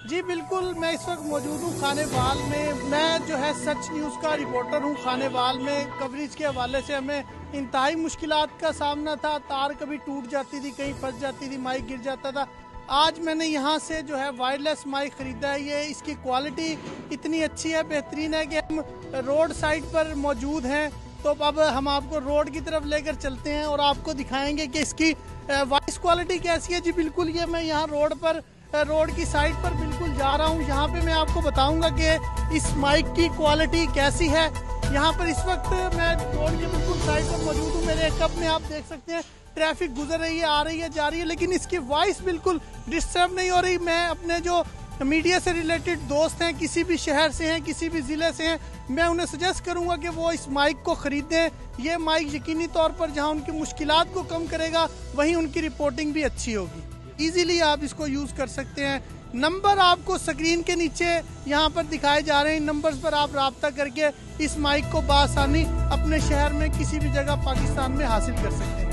जी बिल्कुल, मैं इस वक्त मौजूद हूँ खानेवाल में। मैं जो है सच न्यूज़ का रिपोर्टर हूँ। खानेवाल में कवरेज के हवाले से हमें इंतहाई मुश्किलात का सामना था। तार कभी टूट जाती थी, कहीं फंस जाती थी, माइक गिर जाता था। आज मैंने यहाँ से जो है वायरलेस माइक ख़रीदा है। ये इसकी क्वालिटी इतनी अच्छी है, बेहतरीन है कि हम रोड साइड पर मौजूद हैं। तो अब हम आपको रोड की तरफ लेकर चलते हैं और आपको दिखाएंगे कि इसकी वॉइस क्वालिटी कैसी है। जी बिल्कुल, ये मैं यहाँ रोड की साइड पर बिल्कुल जा रहा हूँ। यहाँ पे मैं आपको बताऊंगा कि इस माइक की क्वालिटी कैसी है। यहाँ पर इस वक्त मैं रोड के बिल्कुल साइड पर मौजूद हूँ। मेरे कप में आप देख सकते हैं ट्रैफिक गुजर रही है, आ रही है, जा रही है, लेकिन इसकी वॉइस बिल्कुल डिस्टर्ब नहीं हो रही। मैं अपने जो मीडिया से रिलेटेड दोस्त हैं, किसी भी शहर से हैं, किसी भी ज़िले से हैं, मैं उन्हें सजेस्ट करूंगा कि वो इस माइक को ख़रीदें। ये माइक यकीनी तौर पर जहां उनकी मुश्किलात को कम करेगा, वहीं उनकी रिपोर्टिंग भी अच्छी होगी। इजीली आप इसको यूज़ कर सकते हैं। नंबर आपको स्क्रीन के नीचे यहाँ पर दिखाए जा रहे हैं। नंबर्स पर आप राब्ता करके इस माइक को बआसानी अपने शहर में किसी भी जगह पाकिस्तान में हासिल कर सकते हैं।